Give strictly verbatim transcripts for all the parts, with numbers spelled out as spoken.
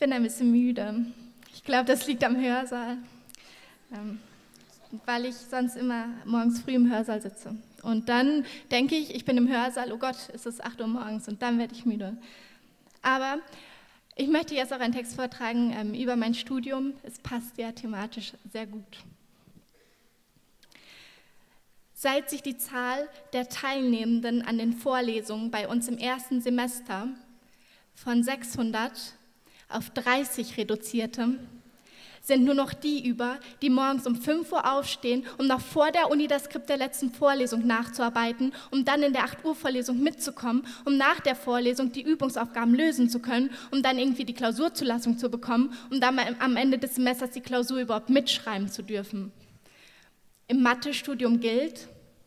bin ein bisschen müde. Ich glaube, das liegt am Hörsaal, ähm, weil ich sonst immer morgens früh im Hörsaal sitze. Und dann denke ich, ich bin im Hörsaal, oh Gott, es ist acht Uhr morgens und dann werde ich müde. Aber ich möchte jetzt auch einen Text vortragen ähm, über mein Studium. Es passt ja thematisch sehr gut. Seit sich die Zahl der Teilnehmenden an den Vorlesungen bei uns im ersten Semester von sechshundert auf dreißig reduzierte, sind nur noch die über, die morgens um fünf Uhr aufstehen, um noch vor der Uni das Skript der letzten Vorlesung nachzuarbeiten, um dann in der acht Uhr Vorlesung mitzukommen, um nach der Vorlesung die Übungsaufgaben lösen zu können, um dann irgendwie die Klausurzulassung zu bekommen, um dann am Ende des Semesters die Klausur überhaupt mitschreiben zu dürfen. Im Mathestudium gilt,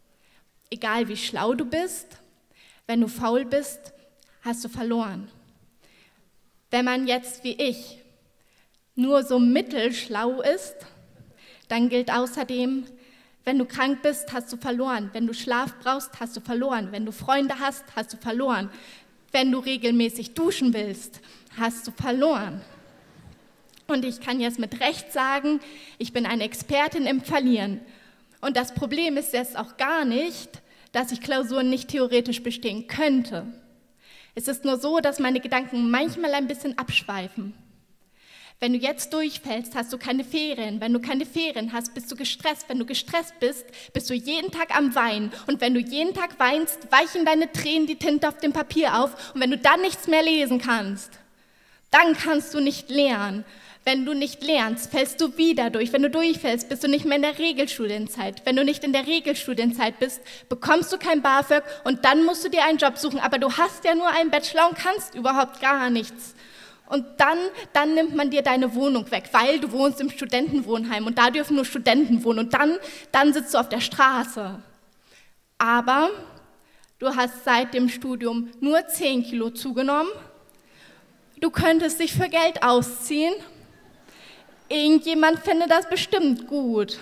egal wie schlau du bist, wenn du faul bist, hast du verloren. Wenn man jetzt wie ich nur so mittelschlau ist, dann gilt außerdem, wenn du krank bist, hast du verloren. Wenn du Schlaf brauchst, hast du verloren. Wenn du Freunde hast, hast du verloren. Wenn du regelmäßig duschen willst, hast du verloren. Und ich kann jetzt mit Recht sagen, ich bin eine Expertin im Verlieren. Und das Problem ist jetzt auch gar nicht, dass ich Klausuren nicht theoretisch bestehen könnte. Es ist nur so, dass meine Gedanken manchmal ein bisschen abschweifen. Wenn du jetzt durchfällst, hast du keine Ferien. Wenn du keine Ferien hast, bist du gestresst. Wenn du gestresst bist, bist du jeden Tag am Weinen. Und wenn du jeden Tag weinst, weichen deine Tränen die Tinte auf dem Papier auf. Und wenn du dann nichts mehr lesen kannst, dann kannst du nicht lernen. Wenn du nicht lernst, fällst du wieder durch. Wenn du durchfällst, bist du nicht mehr in der Regelstudienzeit. Wenn du nicht in der Regelstudienzeit bist, bekommst du kein BAföG und dann musst du dir einen Job suchen. Aber du hast ja nur einen Bachelor und kannst überhaupt gar nichts. Und dann, dann nimmt man dir deine Wohnung weg, weil du wohnst im Studentenwohnheim und da dürfen nur Studenten wohnen. Und dann, dann sitzt du auf der Straße. Aber du hast seit dem Studium nur zehn Kilo zugenommen. Du könntest dich für Geld ausziehen. Irgendjemand findet das bestimmt gut.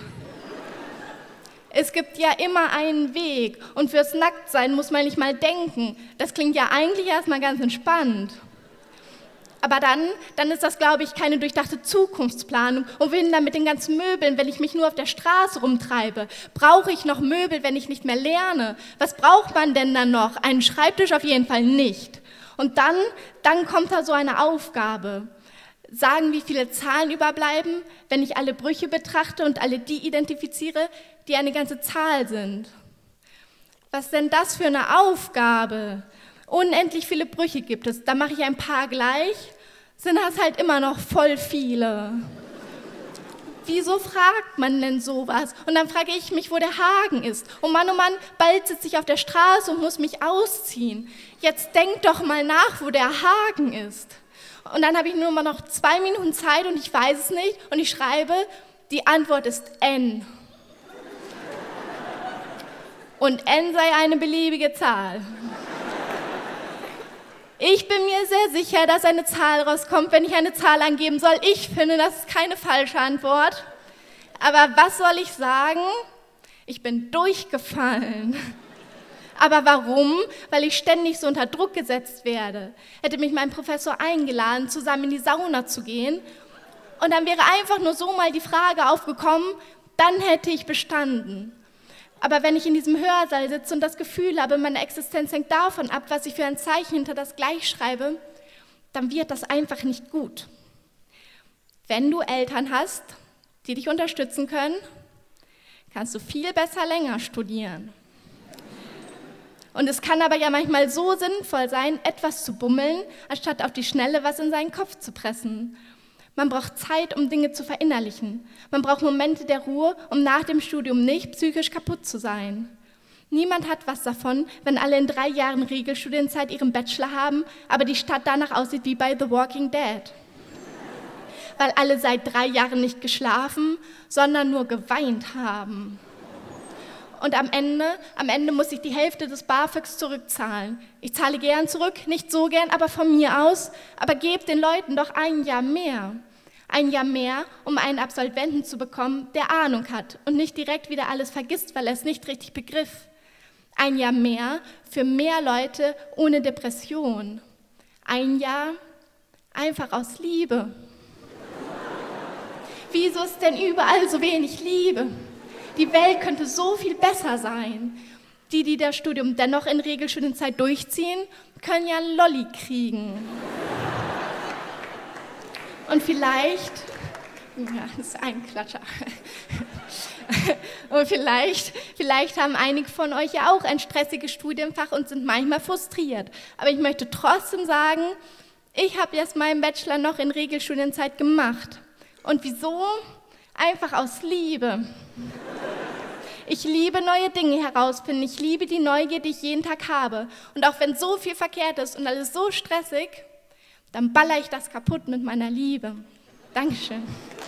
Es gibt ja immer einen Weg und fürs Nacktsein muss man nicht mal denken. Das klingt ja eigentlich erstmal ganz entspannt. Aber dann, dann ist das, glaube ich, keine durchdachte Zukunftsplanung. Und wohin dann mit den ganzen Möbeln, wenn ich mich nur auf der Straße rumtreibe? Brauche ich noch Möbel, wenn ich nicht mehr lerne? Was braucht man denn dann noch? Einen Schreibtisch auf jeden Fall nicht. Und dann, dann kommt da so eine Aufgabe. Sagen, wie viele Zahlen überbleiben, wenn ich alle Brüche betrachte und alle die identifiziere, die eine ganze Zahl sind. Was ist denn das für eine Aufgabe? Unendlich viele Brüche gibt es, da mache ich ein paar gleich, sind das halt immer noch voll viele. Wieso fragt man denn sowas? Und dann frage ich mich, wo der Haken ist. Oh Mann, oh Mann, bald sitze ich auf der Straße und muss mich ausziehen. Jetzt denk doch mal nach, wo der Haken ist. Und dann habe ich nur mal noch zwei Minuten Zeit und ich weiß es nicht und ich schreibe, die Antwort ist N. Und N sei eine beliebige Zahl. Ich bin mir sehr sicher, dass eine Zahl rauskommt, wenn ich eine Zahl angeben soll. Ich finde, das ist keine falsche Antwort. Aber was soll ich sagen? Ich bin durchgefallen. Aber warum? Weil ich ständig so unter Druck gesetzt werde. Hätte mich mein Professor eingeladen, zusammen in die Sauna zu gehen und dann wäre einfach nur so mal die Frage aufgekommen, dann hätte ich bestanden. Aber wenn ich in diesem Hörsaal sitze und das Gefühl habe, meine Existenz hängt davon ab, was ich für ein Zeichen hinter das Gleich schreibe, dann wird das einfach nicht gut. Wenn du Eltern hast, die dich unterstützen können, kannst du viel besser länger studieren. Und es kann aber ja manchmal so sinnvoll sein, etwas zu bummeln, anstatt auf die Schnelle was in seinen Kopf zu pressen. Man braucht Zeit, um Dinge zu verinnerlichen. Man braucht Momente der Ruhe, um nach dem Studium nicht psychisch kaputt zu sein. Niemand hat was davon, wenn alle in drei Jahren Regelstudienzeit ihren Bachelor haben, aber die Stadt danach aussieht wie bei The Walking Dead. Weil alle seit drei Jahren nicht geschlafen, sondern nur geweint haben. Und am Ende, am Ende muss ich die Hälfte des BAföGs zurückzahlen. Ich zahle gern zurück, nicht so gern, aber von mir aus. Aber gebt den Leuten doch ein Jahr mehr. Ein Jahr mehr, um einen Absolventen zu bekommen, der Ahnung hat und nicht direkt wieder alles vergisst, weil er es nicht richtig begriff. Ein Jahr mehr für mehr Leute ohne Depression. Ein Jahr Einfach aus Liebe. Wieso ist denn überall so wenig Liebe? Die Welt könnte so viel besser sein. Die, die das Studium dennoch in Regelstudienzeit durchziehen, können ja einen Lolli kriegen. Und vielleicht, ja, das ist ein Klatscher. Und vielleicht, vielleicht haben einige von euch ja auch ein stressiges Studienfach und sind manchmal frustriert. Aber ich möchte trotzdem sagen, ich habe jetzt meinen Bachelor noch in Regelstudienzeit gemacht. Und wieso? Einfach aus Liebe. Ich liebe neue Dinge herausfinden. Ich liebe die Neugier, die ich jeden Tag habe. Und auch wenn so viel verkehrt ist und alles so stressig, dann baller ich das kaputt mit meiner Liebe. Dankeschön.